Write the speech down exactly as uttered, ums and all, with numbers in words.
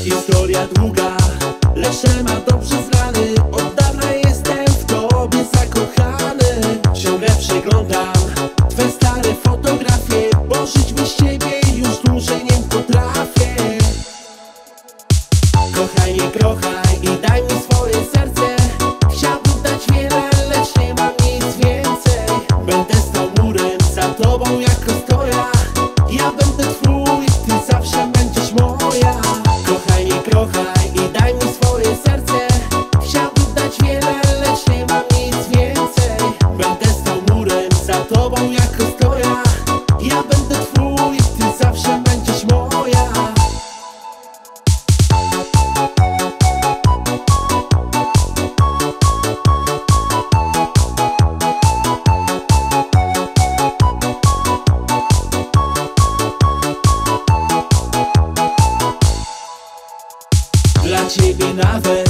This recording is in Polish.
Historia długa, lecz temat dobrze znany. Od dawna jestem w tobie zakochany. Ciągle przeglądam twe stare fotografie, bo żyć bez ciebie już dłużej nie potrafię. Kochaj mnie, kochaj i daj mi swoje serce. Chciałbym dać wiele, lecz nie mam nic więcej. Będę stał murem za tobą jako stoja. Ja będę twój, ty zawsze będziesz moja. Kochaj mnie, kochaj i daj mi swoje serce. Chciałbym dać wiele, lecz nie mam nic więcej. Będę stał murem za tobą jako stoja. Ja będę twój, ty zawsze będziesz moja. Dla ciebie nawet